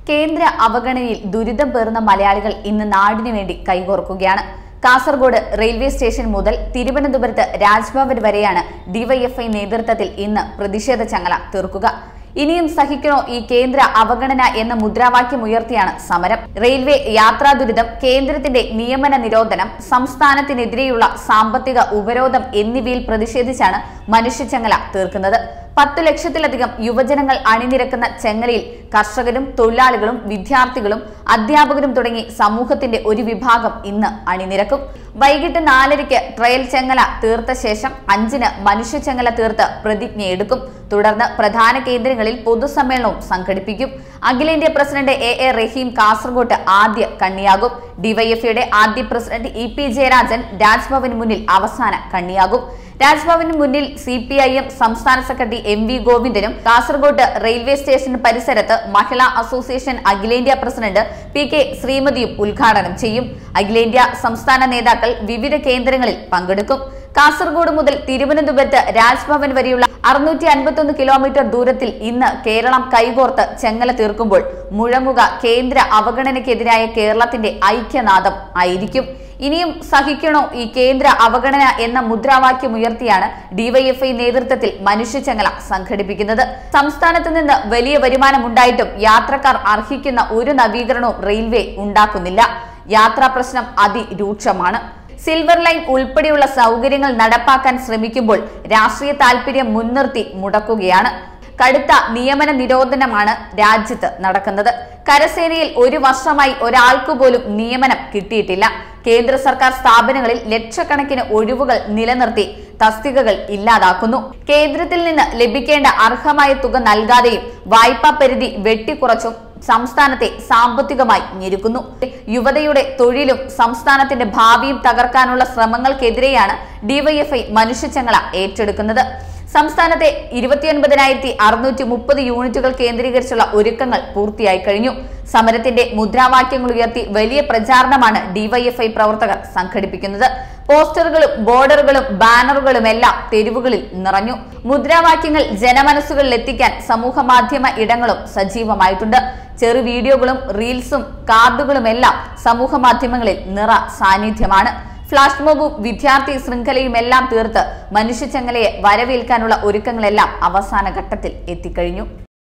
കേന്ദ്ര അവഗണനയിൽ ദുരിതം പേറുന്ന മലയാളികൾ ഇന്ന് നാടിനു വേണ്ടി കൈകോർക്കുകയാണ്. കാസർഗോഡ് റെയിൽവേ സ്റ്റേഷൻ മുതൽ തിരുവനന്തപുരത്ത് രാജ്ഭവൻ വരെയാണ് ഡിവൈഎഫ്ഐ നേതൃത്വത്തിൽ ഇന്ന് പ്രതിഷേധ ചങ്ങല തീർക്കുക. ഇനിയും സഹിക്കണോ ഈ കേന്ദ്ര അവഗണന എന്ന മുദ്രാവാക്യം ഉയർത്തിയാണ് സമരം. റെയിൽവേ യാത്രാ ദുരിതം, കേന്ദ്രത്തിന്റെ നിയമന നിരോധനം, സംസ്ഥാനത്തിനെതിരെയുള്ള സാമ്പത്തിക ഉപരോധം എന്നിവയിൽ പ്രതിഷേധിച്ചാണ് മനുഷ്യച്ചങ്ങല തീർക്കുന്നത്. 10 ലക്ഷത്തിലധികം യുവജനങ്ങൾ അണിനിരക്കുന്ന ചെങ്ങലയിൽ കർഷകരും തൊഴിലാളികളും വിദ്യാർത്ഥികളും അധ്യാപകരും തുടങ്ങി സമൂഹത്തിന്റെ ഒരു വിഭാഗം ഇന്ന് അണിനിരക്കും. വൈകിട്ട് 4:30 ട്രയൽ ചെങ്ങല തീർത്ത ശേഷം 5-ന് മനുഷ്യച്ചങ്ങല തീർത്ത് പ്രതിജ്ഞയെടുക്കും. തുടർന്ന് പ്രധാന കേന്ദ്രങ്ങളിൽ പൊതുസമ്മേളനവും സംഘടിപ്പിക്കും. അഖിലേന്ത്യാ പ്രസിഡന്റ് എ റഹീം കാസർഗോട്ട് ആദ്യ കണ്ണിയാകും. ഡിവൈഎഫ്ഐയുടെ ആദ്യ പ്രസിഡന്റ് EP ജയരാജൻ രാജ്ഭവന് മുന്നിൽ അവസാന കണ്ണിയാകും. രാജ്ഭവന് മുന്നിൽ CPIM സംസ്ഥാന സെക്രട്ടറി MV ഗോവിന്ദനും കാസർഗോഡ് റെയിൽവേ സ്റ്റേഷൻ പരിസരത്ത് മഹിളാ അസോസിയേഷൻ അഖിലേന്ത്യാ പ്രസിഡന്റ് PK ശ്രീമതിയും ഉദ്ഘാടനം ചെയ്യും. അഖിലേന്ത്യാ സംസ്ഥാന നേതാക്കൾ വിവിധ കേന്ദ്രങ്ങളിൽ പങ്കെടുക്കും. കാസർഗോഡ് മുതൽ തിരുവനന്തപുരത്ത് രാജ്ഭവൻ വരെയുള്ള 651 കിലോമീറ്റർ ദൂരത്തിൽ ഇന്ന് കേരളം കൈകോർത്ത് ചെങ്ങല തീർക്കുമ്പോൾ മുഴങ്ങുക കേന്ദ്ര അവഗണനയ്ക്കെതിരായ കേരളത്തിന്റെ ഐക്യനാദം ആയിരിക്കും. ഇനിയും സഹിക്കണോ ഈ കേന്ദ്ര അവഗണന എന്ന മുദ്രാവാക്യം ഉയർത്തിയാണ് ഡിവൈഎഫ്ഐ നേതൃത്വത്തിൽ മനുഷ്യച്ചങ്ങല സംഘടിപ്പിക്കുന്നത്. സംസ്ഥാനത്ത് നിന്ന് വലിയ വരുമാനമുണ്ടായിട്ടും യാത്രക്കാർ അർഹിക്കുന്ന ഒരു നവീകരണവും റെയിൽവേ ഉണ്ടാക്കുന്നില്ല. യാത്രാ പ്രശ്നം അതിരൂക്ഷമാണ്. സിൽവർ ലൈൻ ഉൾപ്പെടെയുള്ള സൗകര്യങ്ങൾ നടപ്പാക്കാൻ ശ്രമിക്കുമ്പോൾ രാഷ്ട്രീയ താൽപര്യം മുൻനിർത്തി മുടക്കുകയാണ്. കടുത്ത നിയമന നിരോധനമാണ് രാജ്യത്ത് നടക്കുന്നത്. കരസേനയിൽ 1 വർഷമായി ഒരാൾക്കു പോലും നിയമനം കിട്ടിയിട്ടില്ല. കേന്ദ്ര സർക്കാർ സ്ഥാപനങ്ങളിൽ ലക്ഷക്കണക്കിന് ഒഴിവുകൾ നിലനിർത്തി തസ്തികകൾ ഇല്ലാതാക്കുന്നു. കേന്ദ്രത്തിൽ നിന്ന് ലഭിക്കേണ്ട അർഹമായ തുക നൽകാതെയും വായ്പാ പരിധി വെട്ടിക്കുറച്ചും സംസ്ഥാനത്തെ സാമ്പത്തികമായി ഞെരുക്കുന്നു. യുവതയുടെ തൊഴിലും സംസ്ഥാനത്തിന്റെ ഭാവിയും തകർക്കാനുള്ള ശ്രമങ്ങൾക്കെതിരെയാണ് ഡിവൈഎഫ്ഐ മനുഷ്യച്ചങ്ങല ഏറ്റെടുക്കുന്നത്. സംസ്ഥാനത്തെ 29,630 യൂണിറ്റുകൾ കേന്ദ്രീകരിച്ചുള്ള ഒരുക്കങ്ങൾ പൂർത്തിയായി കഴിഞ്ഞു. സമരത്തിന്റെ മുദ്രാവാക്യങ്ങൾ ഉയർത്തി വലിയ പ്രചാരണമാണ് ഡിവൈഎഫ്ഐ പ്രവർത്തകർ സംഘടിപ്പിക്കുന്നത്. പോസ്റ്ററുകളും ബോർഡറുകളും ബാനറുകളുമെല്ലാം തെരുവുകളിൽ നിറഞ്ഞു. മുദ്രാവാക്യങ്ങൾ ജനമനസ്സുകളിൽ എത്തിക്കാൻ സമൂഹ മാധ്യമ ഇടങ്ങളും സജീവമായിട്ടുണ്ട്. ചെറു വീഡിയോകളും റീൽസും കാർഡുകളുമെല്ലാം സമൂഹ മാധ്യമങ്ങളിൽ നിറ സാന്നിധ്യമാണ്. ഫ്ലാഷ് മോബും വിദ്യാർത്ഥി ശൃംഖലയുമെല്ലാം തീർത്ത് മനുഷ്യച്ചങ്ങലയെ വരവേൽക്കാനുള്ള ഒരുക്കങ്ങളെല്ലാം അവസാന ഘട്ടത്തിൽ എത്തിക്കഴിഞ്ഞു.